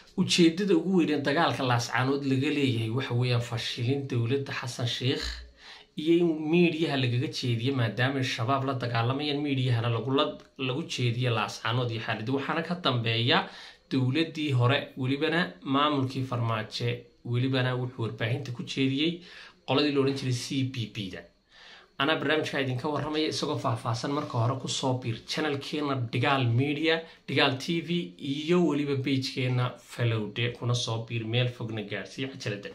ujeedada ugu weyn dagaalka laascaanood laga leeyahay waxa weeyaan fashilin dawladda Xasan Sheekh iyo in meediyaha lagaga jeediyo maadaama shabaab la dagaalamayaan meediyahana lagu jeediyo laascaanood iyo xaaladii waxaana ka dambeeya dawladii hore welibana maamulkii farmaajo welibana wuxuu warbaahinta ku jeediyay qoladii loo oran jiray CPP-da أنا برنامج هاي دينك ورمي إسقى فحفاظن مركه هراكو صابير channel كينا دجال ميديا دجال تي في يو اللي ببيج كينا فلو ده كنا صابير ميل فوق نجارسي عجلة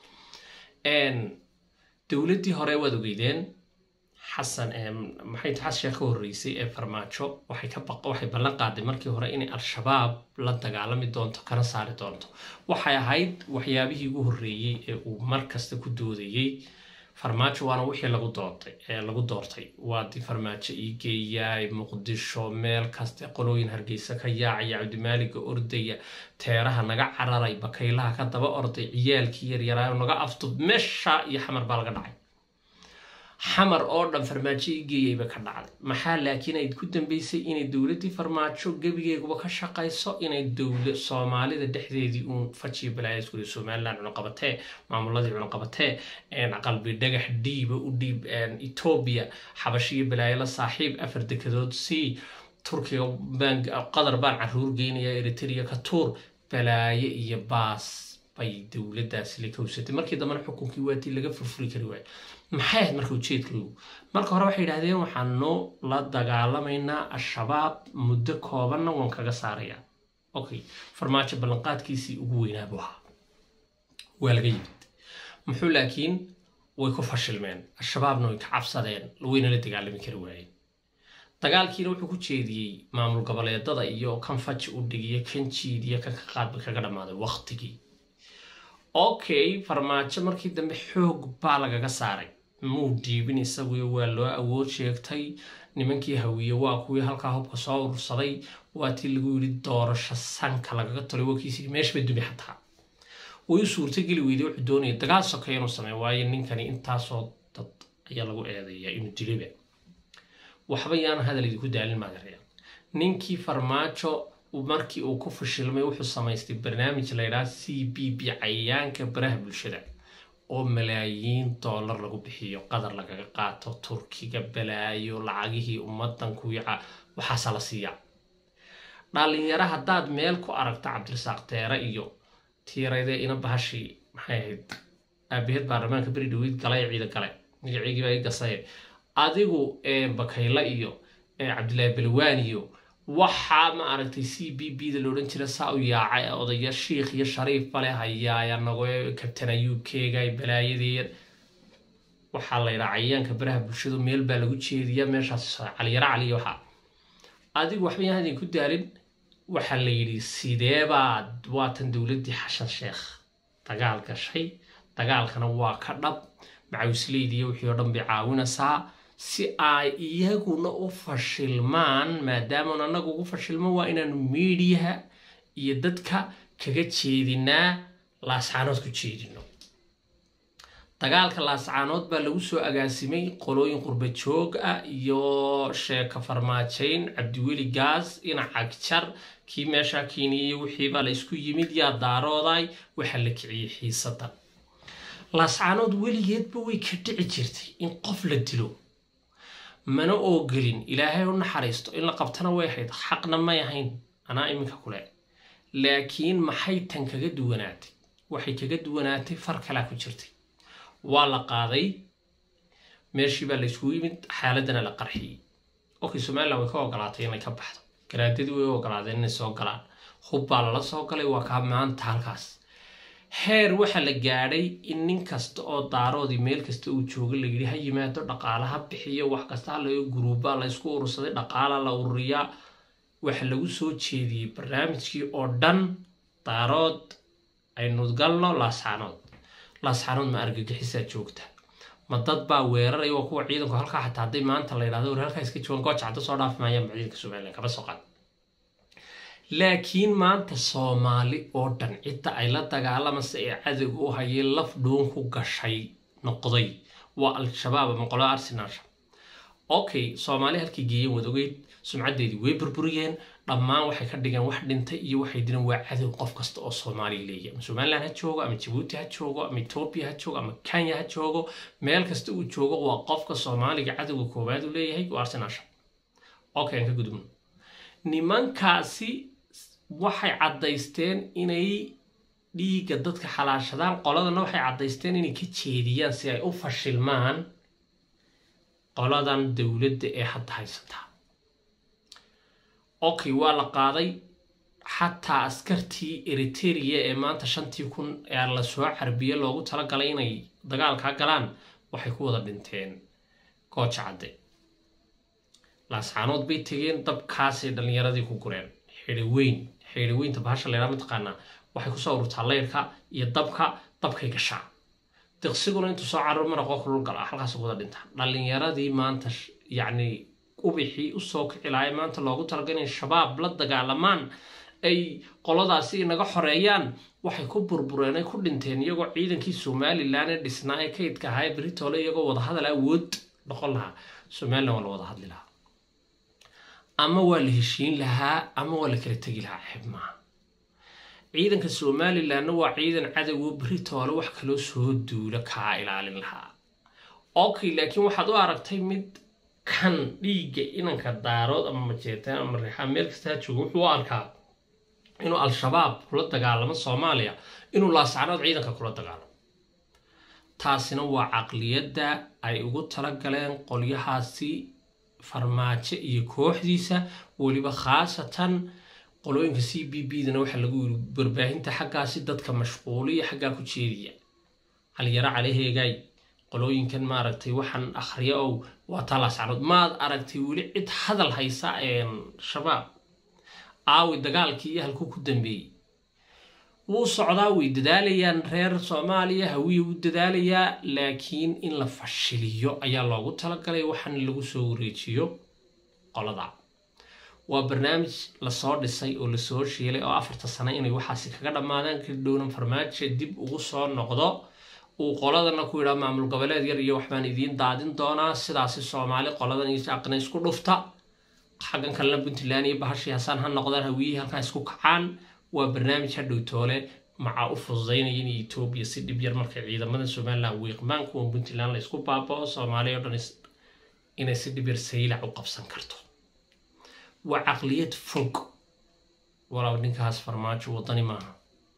إن دولتي هراي ودو جيدين حسن محيط حس شيخو الرئيسي فرماتشو وحيكبق وحيبلغ قادم مركي هراي إن الشباب لا تجعلهم دونتو كنا صار دونتو وحيهايد وحيابه يجوه الرئي ومركز تكدودي farmaajo waana wixii lagu doortay waadi farmaajo igeeyay muqdisho meel kasta qolooyin hargeysa ka yaacay Cabdimaaliga ordaya teeraha naga cararay bakaylaha ka daba orday ciyaalkii yaryaraay naga afto meesha iyo xamar baa laga dhacay xamar oo dhan farmaajo igeeyay ba ka dhacday maxaa laakiin ay ku dambeysay in dawladii farmaajo gabigeeguba ka shaqayso inay dawlad Soomaalida dhexdeedii uu fajiyo balaayo isku Soomaaliland una qabatay maamuladii una qabatay qalbi dhagax dhiiba u dhiib Ethiopia xabashiyo balaayo la saaxiib afar dekadood si Turkiga baan qadar baan caruur geynaya Eritrea ka tuur balaayo iyo baas bay dawladdaas la kowsatay markii dambe xukunkii waati laga furfuri kari waay maxay markuu jeedku marka hore waxay yiraahdeen waxaanu la dagaalamayna al-shabaab muddo kooban oo kaga saaraya okay farmaajo ballanqaadkiisii ugu weynaa buu ahaa walga yimid muxuu laakiin way ku fashilmeen al-shabaabna way ka cabsadeen wayna la dagaalami kari waayeen dagaalkiina wuxuu ku jeediyay maamul goboleedada iyo kan faj u dhigay kan jiidiya ka qaad kaga dhamaaday waqtigii okay farmaajo markii dambe xoog baa lagaga saaray muu diibin isagu waa loo awood sheegtay nimankii hawiye waa kuwii halka hubka soo urursaday waatii lagu yiri doorasho sanka lagaga tolay wakiisi meeshba dumi xataa way suurtageli weeyday wuxuu doonay dagaal sokeeyo inuu sameeyo waayo ninkani intaasoo dad ayaa lagu eedeeyay inuu dilay waxba yaan hadalidii ku daalin magaraya ninkii farmaajo markii uu ku fashilmay wuxuu samaystay barnaamij la yiraahdo CPP cayaanka baraha bulshada oo malaayiin dollar lagu bixiyo qadar lagaga qaato Turkiga balaayo lacagihii ummadan ku yaca waxa la siiya dhalinyaro hadaad meel ku aragto Cabdirasaaq Teera iyo tiirayde ina bahashi maxay ahayd abeed baarlamaanka bari dhaweyd galay ciidan kale magacaygi baa gasay adigu bakayla iyo Cabdilaahi Balwaan iyo waxa ma aragtay CPP-da loo oran jiray saa u yaacay odaya Sheekh iyo Shariif bale hayaaya nago kabtan UK-ga balaayadii waxa la yiraahdaanka baraha bulshadu meel baa lagu jeediyaa meeshaas cali waxa adigu waxba yahay ku daalin waxa la yiri sideeba waatan dawladii Xasan Sheekh dagaal gashay dagaalkana waa ka dhab macawisleedii wixii oo dhan bi caawinaysaa si ay iyaguna u fashilmaan maadaama anagu ugu fashilmo waa inaan meediyaha iyo dadka kaga jeedinaa laascaanood ku jeedino dagaalka laascaanood baa lagu soo agaasimay qolooyin qurba joog ah iyo sheeka farmaajeyn Cabdiweli Gaas ina cagjar kii meesha kiiniye wixii baa la isku yimid yaa daarooday waxa la kiciyay xiisada laascaanood weligeedba way ka dhici jirtay in qof la dilo mana ogelin ilaahay u naxariisto in la qabtana way ahayd xaqna ma yahayn ana iminka kule laakiin maxay tan kaga duwanaatay waxay kaga duwanaatay far kala ku jirtay waa la qaaday meeshii baa la isku yimid xaaladana la qarxiyay okay Soomaaliland way ka ogolaatay inay ka baxdo garaadadii way ogolaadeen inay soo galaan hubba la soo galay waa ka maanta halkaas heer waxa la gaaray in nin kasta oo daaroodi meel kasta uu joogo la yiri ha yimaado dhaqaalaha bixiyo wax kasta la gruuba la isku urursaday dhaqaala la ururiya waxa lagu soo jeediyay barnaamijkii oo dhan daarood ay nudgalno laascaanood ma argagixisa joogta ma dad baa weeraray oo kuwa ciidanku halka xataa haday maanta la yiraahdo halka iska joogan go'aacada soo dhaafmayaan ciidanka Soomaaliland kaba soo qaad laakiin maanta Soomaali oo dhan inta ay la dagaalamayso ee cadow u hayay laf dhoon ku gashay noqday waa al-shabaab ama qolo Arsenal okay Soomaali halkii geeyay wadageed sumcadeedii way burburiyeen dhammaan waxay ka dhigeen wax dhintay iyo waxay dileen waa cadow qof kasta oo Soomaali leeyahay ama Somaliland ha joogo ama Djibouti ha joogo ama Ethiopia ha joogo ama Kenya ha joogo meel kasta uu joogo waa qofka Soomaaliga cadowga koowaad u leeyahay waa Arsenal okay ka gudubno nimankaasi waxay cadaysteen inay dhiiga dadka xalaashadaan qoladana waxay cadaysteen inay ka jeediyaan si ay u fashilmaan qoladan dawladda ee hadda haysata okay waa la qaaday xataa askartii Eritrea ee maanta 5,000 ee la soo xarbiye loogu tala galay inay dagaalka galaan waxay ku wada dhinteen Gooja Cadde laascaanood bay tageen dabkaasay dhalinyaradii ku gureen xiriweynta bahasha leeyahay mataqaana waxay ku soo ururtaa leerka iyo dabkay gashaa daqsiguna intuu soo carro maraqo kulul gal halkaas wada dhinta dhalinyaradii maanta yani ubixii u soo kicilaay maanta loogu talagalay shabaab la dagaalamaan ay qoladaasi naga xoreeyaan waxay ku burbureen ay ku dhinteen iyagoo ciidankii Somaliland ee dhisnaa ee kaydka ahaa Britole iyagoo wada hadal awood noqon lahaa Somaliland wala wada hadli lahaa ama waa la heshiin lahaa ama waa la kala tagi lahaa xibmaa ciidanka Somaliland waa ciidan cadawga Britole wax kale soo duula ka ilaalin lahaa okay laakiin waxaad u aragtay mid kan dhiiga inanka daarood ama majeetaan ama riixaa meel kasta joogo wuxuu arkaa inuu al-shabaab kula dagaalamo Soomaaliya inuu laascaanood ciidanka kula dagaalamo taasina waa aqliyada ay ugu tala galeen qolyahaasi farmaajo iyo kooxdiisa waliba khaasatan qolooyinka CBB-dana waxa lagu yiri barbaahinta xaggaasi dadka mashquuliya xagga ku jeediya hal yara caleeheegay qolooyinkan ma aragtay waxan akhriyo oo waa talaasacad maad aragtay wali cid hadal haysa shabaab aawi dagaalkii halku ku dambeeyay wuu socdaa way dadaalayaan reer Soomaaliya hawiye u dadaalayaa laakiin in la fashiliyo ayaa loogu tala galay waxan lagu soo wareejiyo qolada waa barnaamij la soo dhisay oo la soo sheelay oo 4 sano inay waxaasi kaga dhamaadaan ka dhowran farmaajo dib ugu soo noqdo oo qoladana ku yiraahdo maamul goboleed yar iyo waxbaan idin daadin doonaa sidaasi Soomaali qoladan iyo shaqana isku dhufta xagan kala Puntland iyo bahashii Hassan han noqdaan hawiye halka isku kacaan waa barnaamij hadhow toole maca u fududeynaya in Ethiopia si dib yar markay ciidamada Somaliland wiiqmaan kuwa Puntland la isku baabao Soomaaliya dhan inay si dib yar saylac u qabsan karto وعقلية فوق ولا نكاس فرماج وطني معها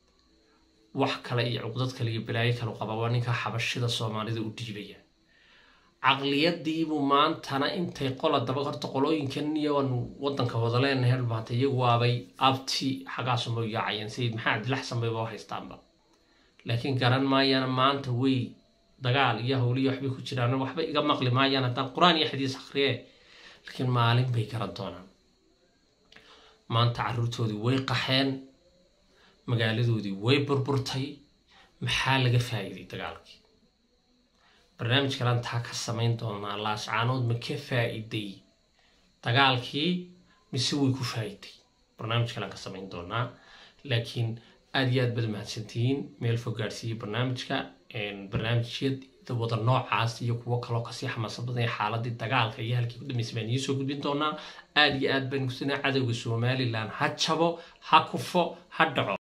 وحكى لي عقدتك اللي بلايك القبوانك حبشة الصومالي ذو الدجلية عقلية دي بمان تنا انت قلت دبقر تقولوا يمكن يوان وطنك وضلين هل بعتي وابي أبتي حاجة سمو يعين سيد محمد لحسن بيبوه يستنبا لكن قرن ما يانا ما انت وي دقال يهولي يحبي كتيرانا وحبي يقمق لي ما يانا تان قرآن يحديث أخريه لكن ما علم بيكردونا maanta caruurtoodii way qaxeen magaaladoodii way burburtay maxaa laga faa'iiday dagaalkii barnaamijka lanta ka sameyn doonaa laascaanood ma ka faa'iiday dagaalkii mise way ku faa'iiday barnaamijka lan ka sameyn doonaa laakiin aad iyo aad bad mahadsantiin meel fog gaarsiiyay barnaamijka barnaamijyada wada noocaas iyo kuwa kale ka sii xamaasad badan xaaladii dagaalka iyo halkii ku dhameysmaan soo gudbin doonaa aad iyo aad baan ku sinaa cadawga Somaliland ha jabo ha kufo ha dhaco